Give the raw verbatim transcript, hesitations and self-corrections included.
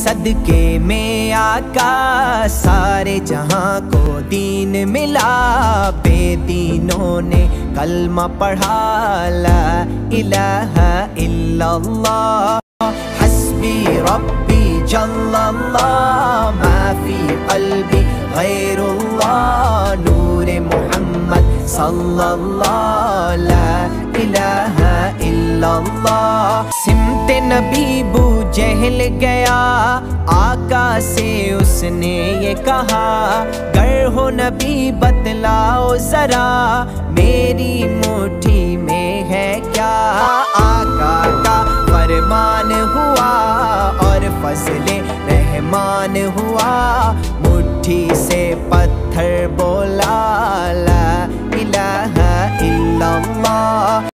सदके में आका सारे जहां को दीन मिला। बेदीनों ने कलमा पढ़ा ला इलाहा इल्लल्लाह हस्बी रब्बी जल्लल्लाह मा फी क़ल्बी गैरुल्लाह नूरे मोहम्मद सल्लल्लाहु ला इलाहा इल्लल्लाह। सिमते नबी बू जहल गया आका से उसने ये कहा, गर हो नबी बतलाओ जरा मेरी मुट्ठी में है क्या। आका का फरमान हुआ और फजले रहमान हुआ, मुट्ठी से पत्थर बोला ला इलाहा इल्लल्लाह।